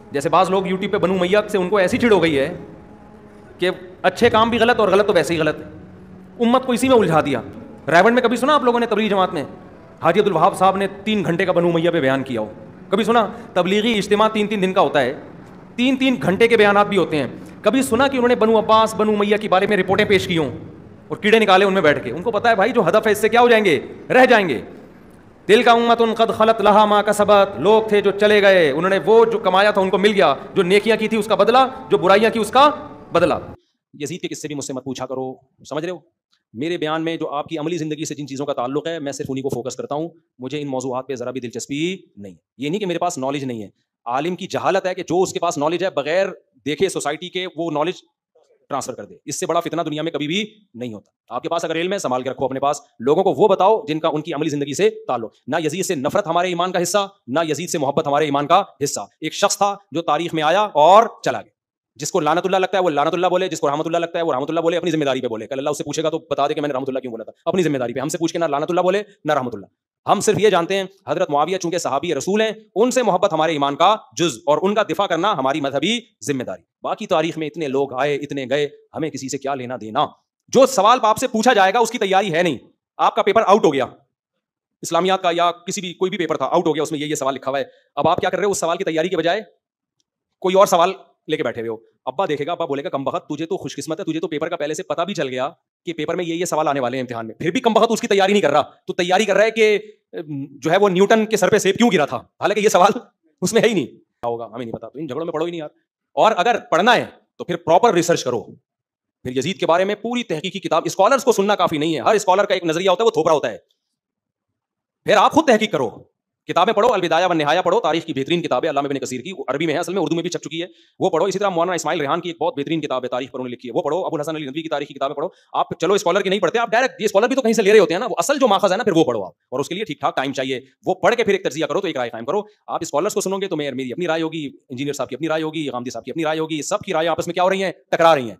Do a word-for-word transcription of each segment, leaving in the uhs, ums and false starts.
جیسے بعض لوگ یوٹیوب پہ بنو امیہ سے ان کو ایسی چڑ ہو گئی ہے کہ اچھے کام بھی غلط اور غلط تو ویسے ہی غلط ہے, امت کو اسی میں الجھا دیا. ریونڈ میں کبھی سنا آپ لوگوں نے تبلیغی جماعت میں حاجی عبدالوہاب صاحب نے تین گھنٹے کا بنو امیہ پہ بیان کیا ہو؟ کبھی سنا؟ تبلیغی اجتماع تین تین دن کا ہوتا ہے, تین تین گھنٹے کے بیانات بھی ہوتے ہیں. کبھی سنا کہ انہوں نے بنو عباس بنو امیہ کے بارے میں رپورٹیں پیش کی ہوں اور کیڑے نکالے ان میں بیٹھ کے؟ ان کو پتا ہے بھائی جو ہدف ہے اس سے کیا ہو جائیں گے, رہ جائیں گے. دل کا امت قد خلت لہا ما کسبت, لوگ تھے جو چلے گئے, انہوں نے وہ جو کمایا تھا ان کو مل گیا, جو نیکیاں کی تھی اس کا بدلہ, جو برائیاں کی اس کا بدلہ. یزید کے قصے بھی مجھ سے مت پوچھا کرو, سمجھ رہے ہو؟ میرے بیان میں جو آپ کی عملی زندگی سے جن چیزوں کا تعلق ہے میں صرف انہیں کو فوکس کرتا ہوں. مجھے ان موضوعات پہ ذرا بھی دلچسپی نہیں. یہ نہیں کہ میرے پاس نالج نہیں ہے, عالم کی جہالت ہے کہ جو اس کے پاس نالج ہے بغیر دیکھے سوسائٹی کے وہ نالج ٹرانسفر کر دے. اس سے بڑا فتنہ دنیا میں کبھی بھی نہیں ہوتا. آپ کے پاس اگر علم ہے سنبھال کے رکھو اپنے پاس, لوگوں کو وہ بتاؤ جن کا ان کی عملی زندگی سے تعلق. نہ یزید سے نفرت ہمارے ایمان کا حصہ, نہ یزید سے محبت ہمارے ایمان کا حصہ. ایک شخص تھا جو تاریخ میں آیا اور چلا گیا. جس کو لعنت اللہ لگتا ہے وہ لعنت اللہ بولے, جس کو رحمت اللہ لگتا ہے وہ رحمت اللہ بولے. اپنی ذمہ داری پہ بولے. کل اللہ اس سے پوچھے گا تو بتا دے کہ میں نے رحمت اللہ کیوں بولا تھا. اپنی ذمہ داری پہ. ہم سے پوچھ کے نہ لعنت اللہ بولے نہ رحمت اللہ. ہم صرف یہ جانتے ہیں حضرت معاویہ چونکہ صحابی رسول ہیں, ان سے محبت ہمارے ایمان کا جز اور ان کا دفاع کرنا ہماری مذہبی ذمہ داری. باقی تاریخ میں اتنے لوگ آئے اتنے گئے, ہمیں کسی سے کیا لینا دینا. جو سوال آپ سے پوچھا جائے گا اس کی تیاری ہے نہیں. آپ کا پیپر آؤٹ ہو گیا, اسلامیات کا یا کسی بھی کوئی بھی پیپر تھا آؤٹ ہو گیا, اس میں یہ یہ سوال لکھا ہوا ہے. اب آپ کیا کر رہے ہو؟ اس سوال کی تیاری کے بجائے کوئی اور سوال لے کے بیٹھے ہوئے ہو. ابا دیکھے گا, ابا بولے گا کم بخت تجھے تو خوش قسمت ہے, تجھے تو پیپر کا پہلے سے پتا بھی چل گیا کہ پیپر میں یہ یہ سوال آنے والے ہیں امتحان میں, پھر بھی کم بخت اس کی تیاری نہیں کر رہا. تو تیاری کر رہا ہے کہ جو ہے وہ نیوٹن کے سر پہ سیب کیوں گرا تھا, حالانکہ یہ سوال اس میں ہے ہی نہیں. کیا ہوگا ہمیں نہیں پتا. تو ان جھگڑوں میں پڑھو ہی نہیں یار. اور اگر پڑھنا ہے تو پھر پراپر ریسرچ کرو. پھر یزید کے بارے میں پوری تحقیقی کتاب. اسکالرس کو سننا کافی نہیں ہے, ہر اسکالر کا ایک نظریہ ہوتا ہے, وہ تھوپڑا ہوتا ہے. پھر آپ خود تحقیق کرو, کتابیں پڑھو. البدایہ والنہایہ پڑھو, تاریخ کی بہترین کتاب ہے علامہ ابن کثیر کی, عربی میں ہے, اصل میں اردو میں بھی چھپ چکی ہے, وہ پڑھو. اسی طرح مولانا اسماعیل ریحان کی ایک بہت بہترین کتاب ہے تاریخ پر انہوں نے لکھی ہے, وہ پڑھو. ابو الحسن علی ندوی کی تاریخ کی کتابیں پڑھو. آپ چلو اسکالر کی نہیں پڑھتے, آپ ڈائریکٹ یہ اسکالر بھی تو کہیں سے لے رہے ہوتے ہیں نا, وہ اصل جو ماخذ ہے نا پھر وہ پڑھو آپ, اور اس کے لیے ٹھیک ٹھاک ٹائم چاہیے. وہ پڑھ کے پھر ایک تجزیہ کرو تو ایک رائے قائم کرو. آپ اسکالرس کو سنو گے تو میری اپنی رائے ہوگی, انجینئر صاحب کی اپنی رائے ہوگی, غامدی صاحب کی اپنی رائے ہوگی, سب کی رائے آپس میں کیا ہو رہی ہیں, ٹکرا رہی ہیں.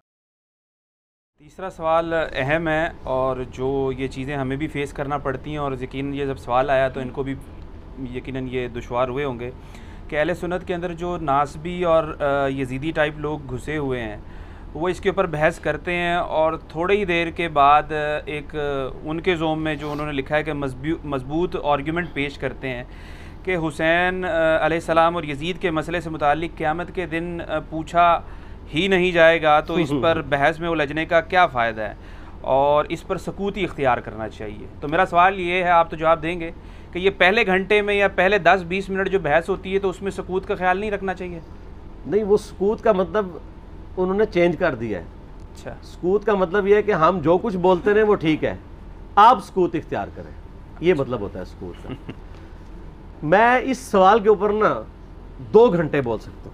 تیسرا سوال اہم ہے اور جو یہ چیزیں ہمیں بھی فیس کرنا پڑتی ہیں, اور یقیناً یہ جب سوال آیا تو ان کو بھی یقیناً یہ دشوار ہوئے ہوں گے کہ اہل سنت کے اندر جو ناسبی اور یزیدی ٹائپ لوگ گھسے ہوئے ہیں وہ اس کے اوپر بحث کرتے ہیں, اور تھوڑی ہی دیر کے بعد ایک ان کے زوم میں جو انہوں نے لکھا ہے کہ مضبوط آرگیومنٹ پیش کرتے ہیں کہ حسین علیہ السلام اور یزید کے مسئلے سے متعلق قیامت کے دن پوچھا ہی نہیں جائے گا تو اس پر بحث میں الجھنے کا کیا فائدہ ہے, اور اس پر سکوت ہی اختیار کرنا چاہیے. تو میرا سوال یہ ہے, آپ تو جواب دیں گے, کہ یہ پہلے گھنٹے میں یا پہلے دس بیس منٹ جو بحث ہوتی ہے تو اس میں سکوت کا خیال نہیں رکھنا چاہیے؟ نہیں, وہ سکوت کا مطلب انہوں نے چینج کر دیا ہے. اچھا, سکوت کا مطلب یہ ہے کہ ہم جو کچھ بولتے رہے وہ ٹھیک ہے, آپ سکوت اختیار کریں, یہ مطلب ہوتا ہے سکوت کا. میں اس سوال کے اوپر نا دو گھنٹے بول سکتا ہوں,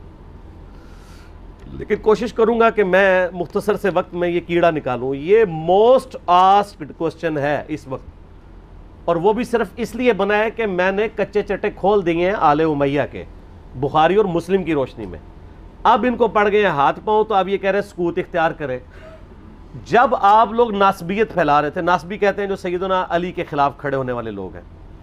لیکن کوشش کروں گا کہ میں مختصر سے وقت میں یہ کیڑا نکالوں. یہ موسٹ آسکڈ کوسچن ہے اس وقت, اور وہ بھی صرف اس لیے بنا ہے کہ میں نے کچے چٹے کھول دیے ہیں آل امیہ کے, بخاری اور مسلم کی روشنی میں. اب ان کو پڑ گئے ہیں ہاتھ پاؤں, تو اب یہ کہہ رہے ہیں سکوت اختیار کریں. جب آپ لوگ ناسبیت پھیلا رہے تھے, ناسبی کہتے ہیں جو سیدنا علی کے خلاف کھڑے ہونے والے لوگ ہیں,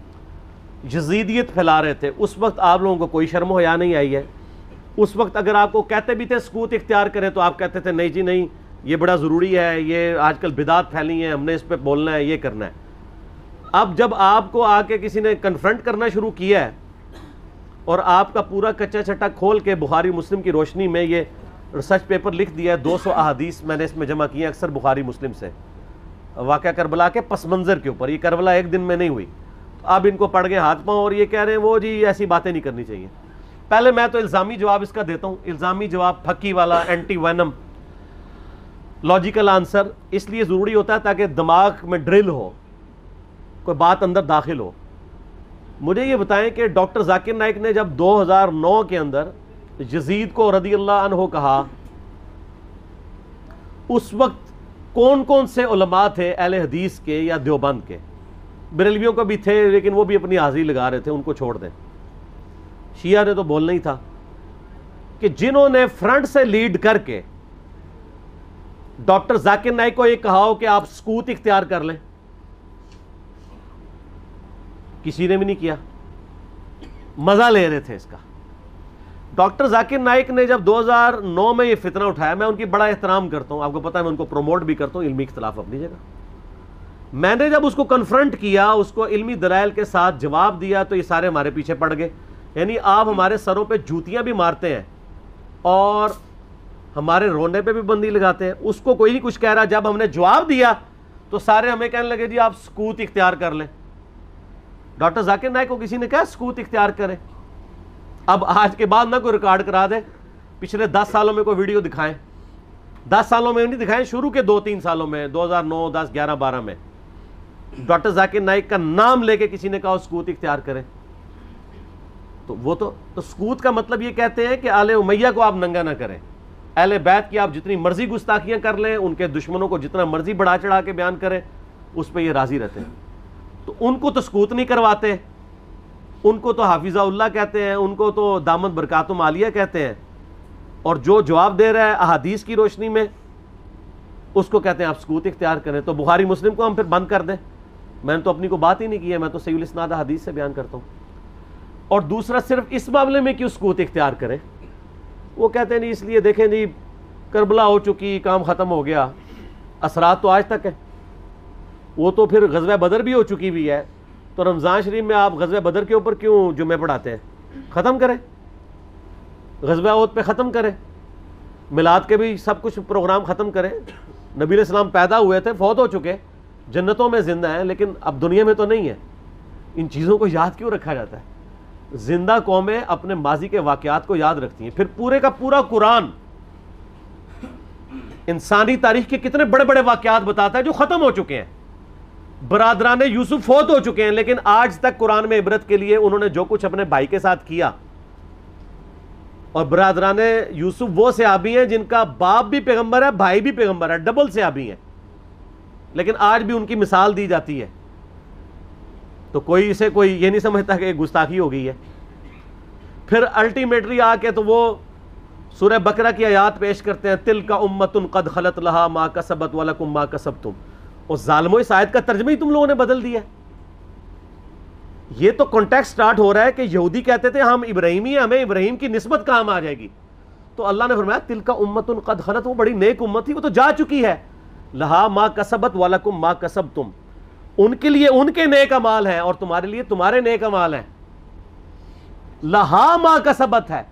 یزیدیت پھیلا رہے تھے, اس وقت آپ لوگوں کو کوئی شرم و حیا نہیں آئی ہے. اس وقت اگر آپ کو کہتے بھی تھے سکوت اختیار کریں تو آپ کہتے تھے نہیں جی نہیں, یہ بڑا ضروری ہے, یہ آج کل بدعت پھیلی ہیں, ہم نے اس پہ بولنا ہے, یہ کرنا ہے. اب جب آپ کو آ کے کسی نے کنفرنٹ کرنا شروع کیا ہے اور آپ کا پورا کچا چٹا کھول کے بخاری مسلم کی روشنی میں یہ ریسرچ پیپر لکھ دیا ہے, دو سو احادیث میں نے اس میں جمع کی ہیں اکثر بخاری مسلم سے, واقعہ کربلا کے پس منظر کے اوپر. یہ کربلا ایک دن میں نہیں ہوئی. اب ان کو پڑ گئے ہاتھ پاؤں اور یہ کہہ رہے ہیں وہ جی ایسی باتیں نہیں کرنی چاہیے. پہلے میں تو الزامی جواب اس کا دیتا ہوں, الزامی جواب پھکی والا, اینٹی وینم, لاجیکل آنسر اس لیے ضروری ہوتا ہے تاکہ دماغ میں ڈرل ہو, کوئی بات اندر داخل ہو. مجھے یہ بتائیں کہ ڈاکٹر ذاکر نائک نے جب دو ہزار نو کے اندر یزید کو رضی اللہ عنہ کہا, اس وقت کون کون سے علماء تھے اہل حدیث کے یا دیوبند کے؟ بریلویوں کو بھی تھے لیکن وہ بھی اپنی حاضری لگا رہے تھے, ان کو چھوڑ دیں. شیعہ نے تو بولنا ہی تھا کہ جنہوں نے فرنٹ سے لیڈ کر کے ڈاکٹر ذاکر نائک کو یہ کہا ہو کہ آپ سکوت اختیار کر لیں, کسی نے بھی نہیں کیا, مزہ لے رہے تھے اس کا. ڈاکٹر ذاکر نائک نے جب دو ہزار نو میں یہ فتنہ اٹھایا، میں ان کی بڑا احترام کرتا ہوں، آپ کو پتا ہے میں ان کو پروموٹ بھی کرتا ہوں، علمی اختلاف اپنی جگہ. میں نے جب اس کو کنفرنٹ کیا، اس کو علمی دلائل کے ساتھ جواب دیا، تو یہ سارے ہمارے پیچھے پڑ گئے. یعنی آپ ہمارے سروں پہ جوتیاں بھی مارتے ہیں اور ہمارے رونے پہ بھی بندی لگاتے ہیں. اس کو کوئی نہیں کچھ کہہ رہا. جب ہم نے جواب دیا تو سارے ہمیں کہنے لگے جی آپ سکوت اختیار کر لیں. ڈاکٹر ذاکر نائک کو کسی نے کہا سکوت اختیار کریں؟ اب آج کے بعد نہ کوئی ریکارڈ کرا دے پچھلے دس سالوں میں کوئی ویڈیو دکھائیں. دس سالوں میں نہیں دکھائیں، شروع کے دو تین سالوں میں، دو ہزار نو دس گیارہ بارہ میں ڈاکٹر ذاکر نائک کا نام لے کے کسی نے کہا سکوت اختیار کریں. تو وہ تو تو سکوت کا مطلب یہ کہتے ہیں کہ آل امیہ کو آپ ننگا نہ کریں. اہل بیت کی آپ جتنی مرضی گستاخیاں کر لیں، ان کے دشمنوں کو جتنا مرضی بڑھا چڑھا کے بیان کریں، اس پہ یہ راضی رہتے ہیں. تو ان کو تو سکوت نہیں کرواتے، ان کو تو حافظہ اللہ کہتے ہیں، ان کو تو دامت برکاتم عالیہ کہتے ہیں. اور جو جواب دے رہا ہے احادیث کی روشنی میں، اس کو کہتے ہیں آپ سکوت اختیار کریں. تو بخاری مسلم کو ہم پھر بند کر دیں؟ میں نے تو اپنی کو بات ہی نہیں کی ہے، میں تو صحیح الاسناد حدیث سے بیان کرتا ہوں. اور دوسرا صرف اس معاملے میں کیوں سکوت اختیار کریں؟ وہ کہتے ہیں نہیں اس لیے دیکھیں جی کربلا ہو چکی، کام ختم ہو گیا، اثرات تو آج تک ہیں. وہ تو پھر غزوہ بدر بھی ہو چکی بھی ہے، تو رمضان شریف میں آپ غزوہ بدر کے اوپر کیوں جمعے پڑھاتے ہیں؟ ختم کریں، غزوہ احد پہ ختم کریں، میلاد کے بھی سب کچھ پروگرام ختم کریں. نبی علیہ السلام پیدا ہوئے تھے، فوت ہو چکے، جنتوں میں زندہ ہیں، لیکن اب دنیا میں تو نہیں ہے. ان چیزوں کو یاد کیوں رکھا جاتا ہے؟ زندہ قومیں اپنے ماضی کے واقعات کو یاد رکھتی ہیں. پھر پورے کا پورا قرآن انسانی تاریخ کے کتنے بڑے بڑے واقعات بتاتا ہے جو ختم ہو چکے ہیں. برادران یوسف فوت ہو چکے ہیں، لیکن آج تک قرآن میں عبرت کے لیے انہوں نے جو کچھ اپنے بھائی کے ساتھ کیا. اور برادران یوسف وہ صحابی ہیں جن کا باپ بھی پیغمبر ہے، بھائی بھی پیغمبر ہے، ڈبل صحابی ہیں، لیکن آج بھی ان کی مثال دی جاتی ہے. تو کوئی اسے کوئی یہ نہیں سمجھتا کہ گستاخی ہو گئی ہے. پھر الٹیمیٹلی آ کے تو وہ سورہ بقرہ کی آیات پیش کرتے ہیں، تلک امۃ قد خلت لہا ما کسبت ولکم ما کسبتم. اور ظالموں اس آیت کا ترجمہ ہی تم لوگوں نے بدل دیا. یہ تو کانٹیکسٹ سٹارٹ ہو رہا ہے کہ یہودی کہتے تھے ہم ابراہیمی ہیں، ہمیں ابراہیم کی نسبت کام آ جائے گی. تو اللہ نے فرمایا تلک امۃ قد خلت، وہ بڑی نیک امت تھی، وہ تو جا چکی ہے. لہا ما کسبت ولکم ما کسبتم، ان کے لیے ان کے نیک اعمال ہیں اور تمہارے لیے تمہارے نیک اعمال ہیں. لہا ما کسبت ہے،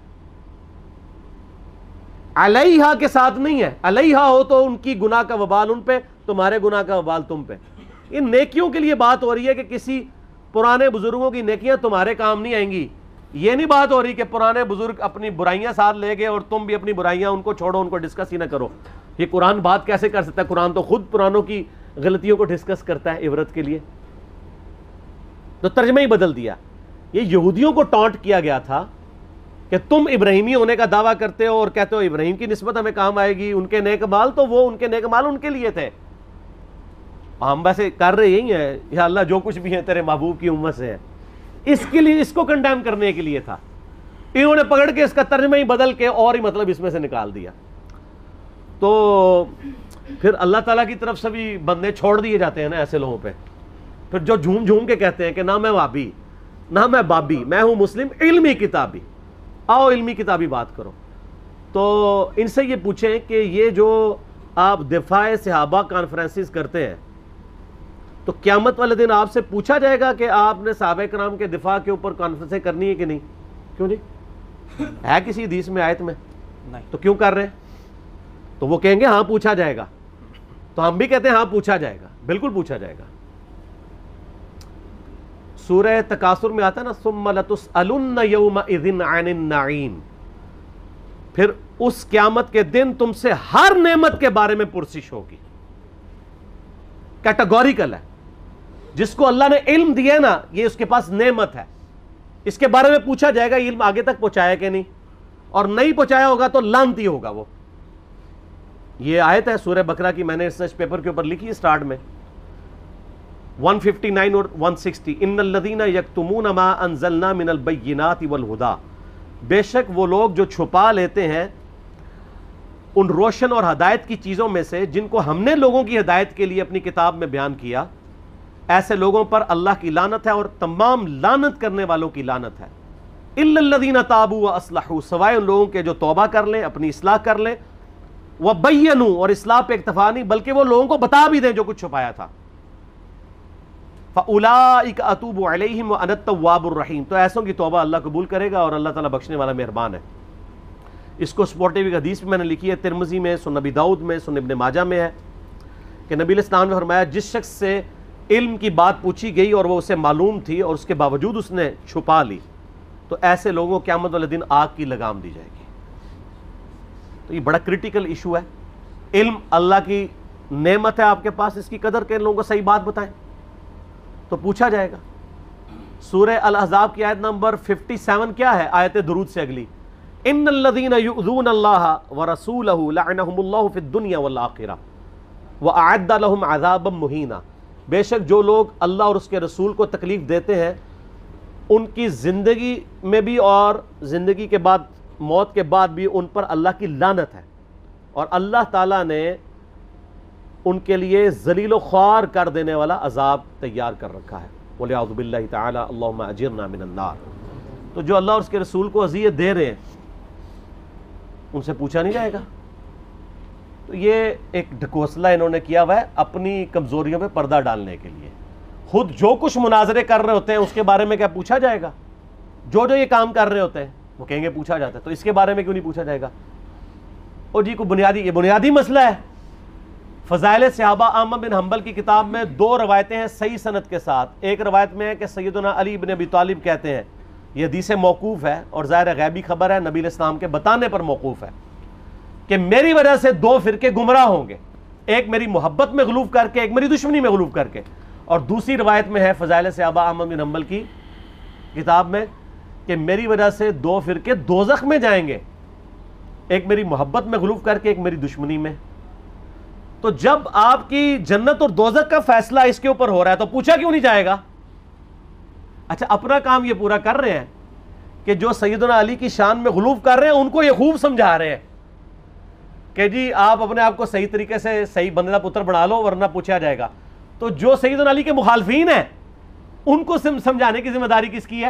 علیہا کے ساتھ نہیں ہے. علیہا ہو تو ان کی گناہ کا وبال ان پہ، تمہارے گناہ کا وبال تم پہ. ان نیکیوں کے لیے بات ہو رہی ہے کہ کسی پرانے بزرگوں کی نیکیاں تمہارے کام نہیں آئیں گی. یہ نہیں بات ہو رہی کہ پرانے بزرگ اپنی برائیاں ساتھ لے گئے اور تم بھی اپنی برائیاں ان کو چھوڑو، ان کو ڈسکس ہی نہ کرو. یہ قرآن بات کیسے کر سکتا ہے؟ قرآن تو خود پرانوں کی غلطیوں کو ڈسکس کرتا ہے عبرت کے لیے. تو ترجمہ ہی بدل دیا. یہ یہودیوں کو ٹانٹ کیا گیا تھا کہ تم ابراہیمی ہونے کا دعویٰ کرتے ہو اور کہتے ہو ابراہیم کی نسبت ہمیں کام آئے گی، ان کے نیک مال تو وہ ان کے نیک مال ان کے لیے تھے. ہم ویسے کر رہے یہی ہیں، یا اللہ جو کچھ بھی ہے تیرے محبوب کی امت سے ہے. اس کے لیے اس کو کنڈیم کرنے کے لیے تھا. انہوں نے پکڑ کے اس کا ترجمہ ہی بدل کے اور ہی مطلب اس میں سے نکال دیا. تو پھر اللہ تعالیٰ کی طرف سے بھی بندے چھوڑ دیے جاتے ہیں نا ایسے لوگوں پہ. پھر جو جھوم جھوم کے کہتے ہیں کہ نہ میں وابی، نہ میں بابی، میں ہوں مسلم علمی کتابی. آؤ علمی کتابی بات کرو. تو ان سے یہ پوچھیں کہ یہ جو آپ دفاع صحابہ کانفرنسز کرتے ہیں، تو قیامت والے دن آپ سے پوچھا جائے گا کہ آپ نے صحابہ کرام کے دفاع کے اوپر کانفرنسیں کرنی ہے کہ نہیں؟ کیوں نہیں؟ ہے کسی حدیث میں آیت میں؟ تو کیوں کر رہے ہیں؟ تو وہ کہیں گے ہاں پوچھا جائے گا. تو ہم بھی کہتے ہیں ہاں پوچھا جائے گا، بالکل پوچھا جائے گا. سورہ تکاثر میں آتا ہے نا ثم لتسألن یومئذ عن النعیم، پھر اس قیامت کے دن تم سے ہر نعمت کے بارے میں پرسش ہوگی. کیٹیگوریکل ہے. جس کو اللہ نے علم دیا ہے نا، یہ اس کے پاس نعمت ہے، اس کے بارے میں پوچھا جائے گا علم آگے تک پہنچایا کہ نہیں، اور نہیں پہنچایا ہوگا تو لعنتی ہوگا وہ. یہ آیت ہے سورہ بقرہ کی، میں نے ریسرچ پیپر کے اوپر لکھی ہے سٹارٹ میں ایک سو اناسی اور ایک سو ساٹھ. ان الذین یکتمون ما انزلنا من البینات والہدی، بے شک وہ لوگ جو چھپا لیتے ہیں ان روشن اور ہدایت کی چیزوں میں سے جن کو ہم نے لوگوں کی ہدایت کے لیے اپنی کتاب میں بیان کیا، ایسے لوگوں پر اللہ کی لعنت ہے اور تمام لعنت کرنے والوں کی لعنت ہے. الا الذین تابوا واصلحوا، سوائے ان لوگوں کے جو توبہ کر لیں، اپنی اصلاح کر لیں، وبینوا، اور اصلاح پہ اکتفا نہیں بلکہ وہ لوگوں کو بتا بھی دیں جو کچھ چھپایا تھا، فاولئک اتوب علیہم وانا التواب الرحیم، تو ایسوں کی توبہ اللہ قبول کرے گا اور اللہ تعالیٰ بخشنے والا مہربان ہے۔ اس کو سپورٹیو ایک حدیث بھی میں نے لکھی ہے، ترمذی میں، سنن ابی داؤد میں، سنن ابن ماجہ میں ہے کہ نبی علیہ السلام نے فرمایا جس شخص سے علم کی بات پوچھی گئی اور وہ اسے معلوم تھی اور اس کے باوجود اس نے چھپا لی، تو ایسے لوگوں کو قیامت والے دن آگ کی لگام دی جائے گی۔ تو یہ بڑا کرٹیکل ایشو ہے۔ علم اللہ کی نعمت ہے آپ کے پاس، اس کی قدر کے لوگوں کو صحیح بات بتائیں تو پوچھا جائے گا۔ سورہ الاحزاب کی آیت نمبر سچاون کیا ہے؟ آیت درود سے اگلی، ان الذین یؤذون اللہ ورسولہ لعنہم اللہ فی الدنیا والآخرہ واعد لہم عذابا مہینا، بے شک جو لوگ اللہ اور اس کے رسول کو تکلیف دیتے ہیں ان کی زندگی میں بھی اور زندگی کے بعد، موت کے بعد بھی ان پر اللہ کی لعنت ہے، اور اللہ تعالیٰ نے ان کے لیے ذلیل و خوار کر دینے والا عذاب تیار کر رکھا ہے۔ وَلِعَوْذُ بِاللَّهِ تَعَالَى اللَّهُمَّ أَجِرْنَا مِنَ النَّارِ۔ تو جو اللہ اور اس کے رسول کو اذیت دے رہے ہیں ان سے پوچھا نہیں جائے گا؟ تو یہ ایک ڈھکوسلا انہوں نے کیا ہوا ہے اپنی کمزوریوں پہ پردہ ڈالنے کے لیے۔ خود جو کچھ مناظرے کر رہے ہوتے ہیں اس کے بارے میں کیا پوچھا جائے گا؟ جو جو یہ کام کر رہے ہوتے ہیں وہ کہیں گے پوچھا جاتا ہے، تو اس کے بارے میں کیوں نہیں پوچھا جائے گا؟ اور جی کو بنیادی یہ بنیادی مسئلہ ہے۔ فضائل صحابہ احمد بن حنبل کی کتاب میں دو روایتیں ہیں صحیح سند کے ساتھ۔ ایک روایت میں ہے کہ سیدنا علی بن ابی طالب کہتے ہیں، یہ حدیث موقوف ہے اور ظاہر غیبی خبر ہے، نبی علیہ السلام کے بتانے پر موقوف ہے، کہ میری وجہ سے دو فرقے گمراہ ہوں گے، ایک میری محبت میں غلوف کر کے، ایک میری دشمنی میں غلوف کر کے۔ اور دوسری روایت میں ہے فضائل صحابہ احمد بن حنبل کی کتاب میں کہ میری وجہ سے دو فرقے دوزخ میں جائیں گے، ایک میری محبت میں غلوف کر کے، ایک میری دشمنی میں۔ تو جب آپ کی جنت اور دوزخ کا فیصلہ اس کے اوپر ہو رہا ہے تو پوچھا کیوں نہیں جائے گا؟ اچھا اپنا کام یہ پورا کر رہے ہیں کہ جو سیدنا علی کی شان میں غلوف کر رہے ہیں ان کو یہ خوب سمجھا رہے ہیں کہ جی آپ اپنے آپ کو صحیح طریقے سے صحیح بندے کا پتر بنا لو ورنہ پوچھا جائے گا۔ تو جو سیدنا علی کے مخالفین ہیں ان کو سمجھانے کی ذمہ داری کس کی ہے؟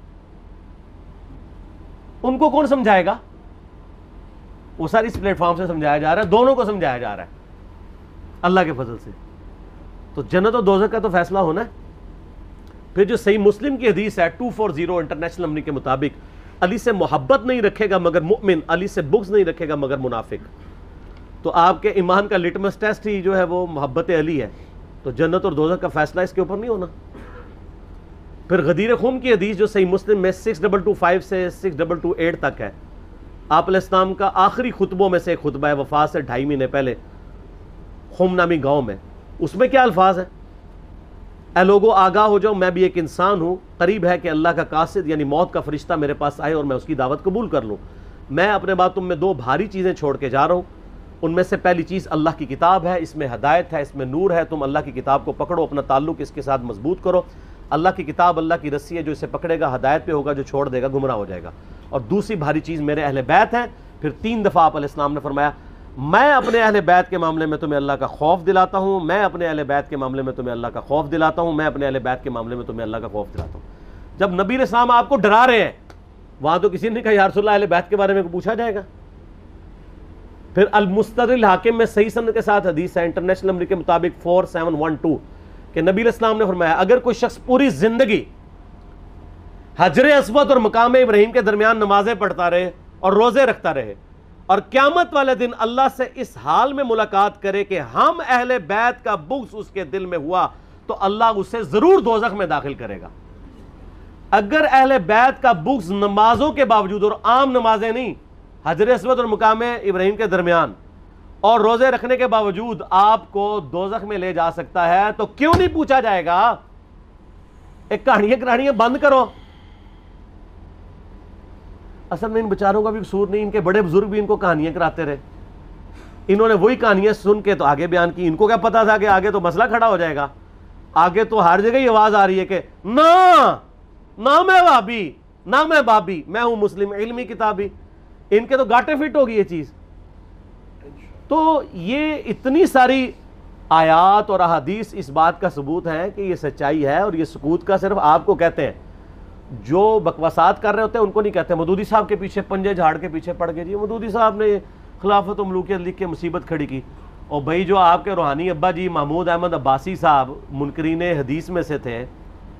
ان کو کون سمجھائے گا؟ وہ ساری اس پلیٹ فارم سے سمجھایا جا رہا ہے، دونوں کو سمجھایا جا رہا ہے اللہ کے فضل سے۔ تو جنت و دوزخ کا تو فیصلہ ہونا ہے۔ پھر جو صحیح مسلم کی حدیث ہے دو سو چالیس انٹرنیشنل نمبر کے مطابق، علی سے محبت نہیں رکھے گا مگر مؤمن، علی سے بغض نہیں رکھے گا مگر منافق۔ تو آپ کے ایمان کا لٹمس ٹیسٹ ہی جو ہے وہ محبت علی ہے، تو جنت اور دوزخ کا فیصلہ اس کے اوپر نہیں ہونا۔ پھر غدیر خم کی حدیث جو صحیح مسلم میں سکس ڈبل ٹو فائیو سے سکس ڈبل ٹو ایٹ تک ہے، آپ علیہ السلام کا آخری خطبوں میں سے ایک خطبہ ہے وفات سے ڈھائی مہینے پہلے خم نامی گاؤں میں۔ اس میں کیا الفاظ ہیں؟ اے لوگو آگاہ ہو جاؤ، میں بھی ایک انسان ہوں، قریب ہے کہ اللہ کا قاصد یعنی موت کا فرشتہ میرے پاس آئے اور میں اس کی دعوت قبول کر لوں۔ میں اپنے بعد تم میں دو بھاری چیزیں چھوڑ کے جا رہا ہوں، ان میں سے پہلی چیز اللہ کی کتاب ہے، اس میں ہدایت ہے، اس میں نور ہے، تم اللہ کی کتاب کو پکڑو، اپنا تعلق اس کے ساتھ مضبوط کرو۔ اللہ کی کتاب اللہ کی رسی ہے، جو اسے پکڑے گا ہدایت پہ ہوگا، جو چھوڑ دے گا گمراہ ہو جائے گا۔ اور دوسری بھاری چیز میرے اہل بیت ہیں۔ پھر تین دفعہ آپ علیہ السلام نے فرمایا میں اپنے اہل بیت کے معاملے میں تمہیں اللہ کا خوف دلاتا ہوں، میں اپنے اہل بیت کے معاملے میں تمہیں اللہ کا خوف دلاتا ہوں، میں اپنے اہل بیت کے معاملے میں تمہیں اللہ کا خوف دلاتا ہوں۔ جب نبی علیہ السلام آپ کو ڈرا رہے ہیں وہاں تو کسی نے کہا یا رسول اللہ اہل بیت کے بارے میں پوچھا جائے گا؟ پھر المستدرک الحاکم میں صحیح سند کے ساتھ حدیث ہے انٹرنیشنل نمبر کے مطابق فور سیون ون ٹو کہ نبی علیہ السلام نے فرمایا اگر کوئی شخص پوری زندگی حجر اسود اور مقام ابراہیم کے درمیان نمازیں پڑھتا رہے اور روزے رکھتا رہے اور قیامت والے دن اللہ سے اس حال میں ملاقات کرے کہ ہم اہل بیت کا بغض اس کے دل میں ہوا تو اللہ اسے ضرور دوزخ میں داخل کرے گا۔ اگر اہل بیت کا بغض نمازوں کے باوجود اور عام نمازیں نہیں، حجر اسود اور مقام ابراہیم کے درمیان اور روزے رکھنے کے باوجود آپ کو دوزخ میں لے جا سکتا ہے تو کیوں نہیں پوچھا جائے گا؟ ایک کہانیاں کہانیاں بند کرو۔ اصل میں ان بیچاروں کا بھی قصور نہیں، ان کے بڑے بزرگ بھی ان کو کہانیاں کراتے رہے، انہوں نے وہی کہانیاں سن کے تو آگے بیان کی۔ ان کو کیا پتا تھا کہ آگے تو مسئلہ کھڑا ہو جائے گا؟ آگے تو ہر جگہ یہ آواز آ رہی ہے کہ نہ نہ میں بابی نہ میں بابی، میں ہوں مسلم علمی کتابی۔ ان کے تو گاٹے فٹ ہوگی یہ چیز۔ تو یہ اتنی ساری آیات اور احادیث اس بات کا ثبوت ہے کہ یہ سچائی ہے، اور یہ سکوت کا صرف آپ کو کہتے ہیں، جو بکواسات کر رہے ہوتے ہیں ان کو نہیں کہتے مودودی صاحب کے پیچھے پنجے جھاڑ کے پیچھے پڑ گئے جی مودودی صاحب نے خلافت و ملوکیت لکھ کے مصیبت کھڑی کی. اور بھائی جو آپ کے روحانی ابا جی محمود احمد عباسی صاحب منکرین حدیث میں سے تھے,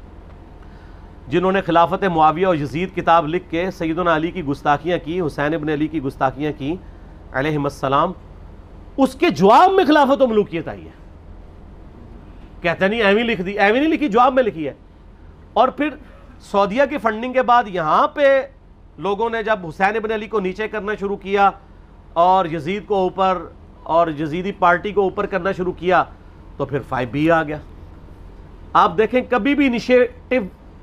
جنہوں نے خلافت معاویہ اور یزید کتاب لکھ کے سیدنا علی کی گستاخیاں کی, حسین ابن علی کی گستاخیاں کی علیہم السلام, اس کے جواب میں خلافت و ملوکیت آئی ہے. کہتے نہیں ایویں لکھ دی, ایویں نہیں لکھی, جواب میں لکھی ہے. اور پھر سعودیہ کی فنڈنگ کے بعد یہاں پہ لوگوں نے جب حسین ابن علی کو نیچے کرنا شروع کیا اور یزید کو اوپر اور یزیدی پارٹی کو اوپر کرنا شروع کیا تو پھر فائیو بی آ گیا. آپ دیکھیں کبھی بھی انیشیٹو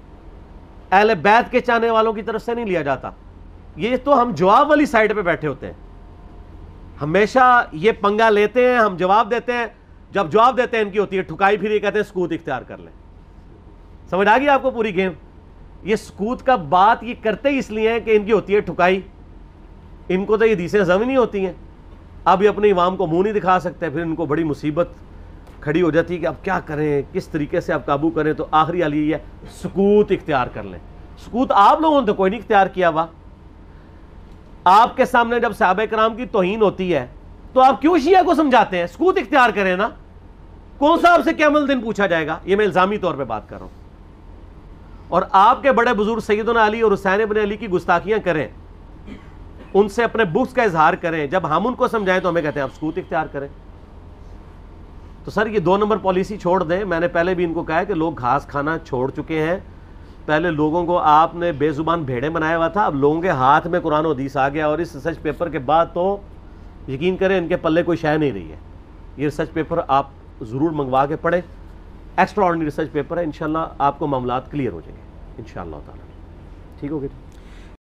اہل بیت کے چاہنے والوں کی طرف سے نہیں لیا جاتا. یہ تو ہم جواب والی سائڈ پہ بیٹھے ہوتے ہیں, ہمیشہ یہ پنگا لیتے ہیں, ہم جواب دیتے ہیں, جب جواب دیتے ہیں ان کی ہوتی ہے ٹھکائی, پھر یہ کہتے ہیں سکوت اختیار کر لیں. سمجھ آ گئی آپ کو پوری گیم؟ یہ سکوت کا بات یہ کرتے ہی اس لیے ہیں کہ ان کی ہوتی ہے ٹھکائی, ان کو تو یہ حدیثیں ہضم نہیں ہوتی ہیں. اب یہ اپنے عوام کو منہ نہیں دکھا سکتے, پھر ان کو بڑی مصیبت کھڑی ہو جاتی ہے کہ اب کیا کریں, کس طریقے سے اب قابو کریں. تو آخری حل یہ ہے سکوت اختیار کر لیں. سکوت آپ لوگوں نے تو کوئی نہیں اختیار کیا ہوا. آپ کے سامنے جب صحابہ کرام کی توہین ہوتی ہے تو آپ کیوں شیعہ کو سمجھاتے ہیں؟ سکوت اختیار کریں نا. کون سا آپ سے قیامت دن پوچھا جائے گا؟ یہ میں الزامی طور پہ بات کر رہا ہوں. اور آپ کے بڑے بزرگ سیدنا علی اور حسین ابن علی کی گستاخیاں کریں, ان سے اپنے بغض کا اظہار کریں, جب ہم ان کو سمجھائیں تو ہمیں کہتے ہیں آپ سکوت اختیار کریں. تو سر یہ دو نمبر پالیسی چھوڑ دیں. میں نے پہلے بھی ان کو کہا ہے کہ لوگ گھاس کھانا چھوڑ چکے ہیں. پہلے لوگوں کو آپ نے بے زبان بھیڑے بنایا ہوا تھا, اب لوگوں کے ہاتھ میں قرآن و حدیث آ گیا, اور اس ریسرچ پیپر کے بعد تو یقین کریں ان کے پلے کوئی شے نہیں رہی ہے. یہ ریسرچ پیپر آپ ضرور منگوا کے پڑھیں, ایکسٹرا آرڈنری ریسرچ پیپر ہے, انشاءاللہ آپ کو معاملات کلیئر ہو جائیں گے انشاءاللہ تعالی. ٹھیک ہو گیا؟